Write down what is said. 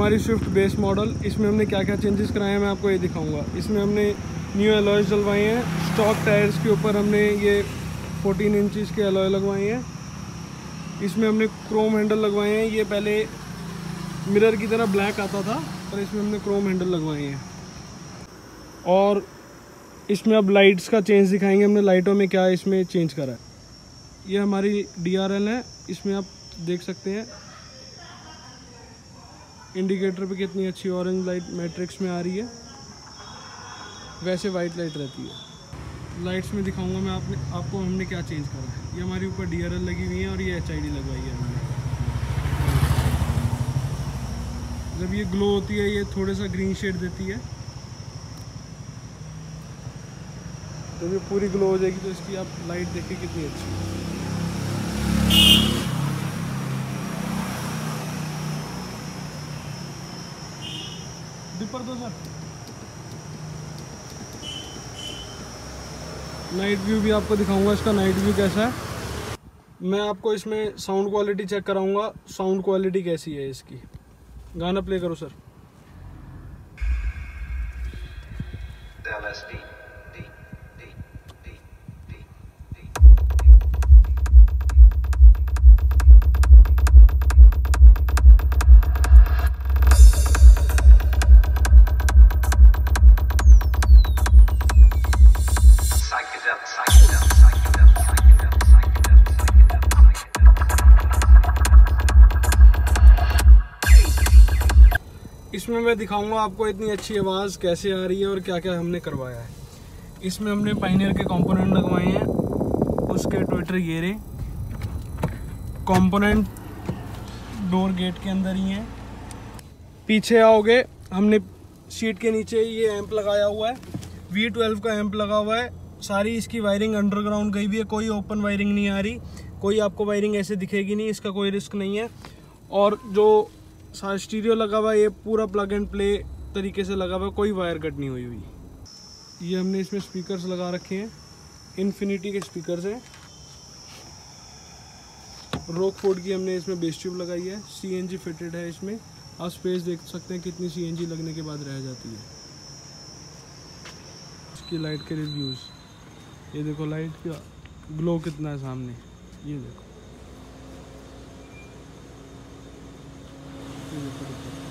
हमारी Swift base model. इसमें हमने क्या क्या चेंजेस कराए हैं मैं आपको ये दिखाऊंगा। इसमें हमने न्यू अलॉयज़ डलवाए हैं। स्टॉक टायर्स के ऊपर हमने ये 14 इंचज़ के अलॉय लगवाए हैं। इसमें हमने क्रोम हैंडल लगवाए हैं। ये पहले मिरर की तरह ब्लैक आता था, पर इसमें हमने क्रोम हैंडल लगवाए हैं। और इसमें अब लाइट्स का चेंज दिखाएंगे हमने, लाइटों में क्या इसमें चेंज करा है। ये हमारी DRL है। इसमें आप देख सकते हैं इंडिकेटर पे कितनी अच्छी ऑरेंज लाइट मैट्रिक्स में आ रही है, वैसे वाइट लाइट रहती है। लाइट्स में दिखाऊंगा मैं आपको हमने क्या चेंज करा है। ये हमारी ऊपर DRL लगी हुई है और ये HID लगवाई है हमने। जब ये ग्लो होती है ये थोड़ा सा ग्रीन शेड देती है। जब ये पूरी ग्लो हो जाएगी तो इसकी आप लाइट देखिए कितनी अच्छी है। डिपर दो सर। नाइट व्यू भी आपको दिखाऊंगा, इसका नाइट व्यू कैसा है। मैं आपको इसमें साउंड क्वालिटी चेक कराऊंगा, साउंड क्वालिटी कैसी है इसकी। गाना प्ले करो सर। इसमें मैं दिखाऊंगा आपको इतनी अच्छी आवाज़ कैसे आ रही है और क्या क्या हमने करवाया है। इसमें हमने पायनियर के कंपोनेंट लगवाए हैं। उसके ट्विटर गेरे कंपोनेंट डोर गेट के अंदर ही हैं। पीछे आओगे हमने सीट के नीचे ये एम्प लगाया हुआ है, V12 का एम्प लगा हुआ है। सारी इसकी वायरिंग अंडरग्राउंड गई भी है, कोई ओपन वायरिंग नहीं आ रही, कोई आपको वायरिंग ऐसे दिखेगी नहीं, इसका कोई रिस्क नहीं है। और जो स्टीरियो लगा हुआ है ये पूरा प्लग एंड प्ले तरीके से लगा हुआ है, कोई वायर कट नहीं हुई। ये हमने इसमें स्पीकर्स लगा रखे हैं, इन्फिनिटी के स्पीकर्स हैं। रॉकफोर्ड की हमने इसमें बेस ट्यूब लगाई है, CNG फिटेड है। इसमें आप स्पेस देख सकते हैं कितनी CNG लगने के बाद रह जाती है। इसकी लाइट के रिव्यूज़, ये देखो लाइट का ग्लो कितना है सामने, ये देखो।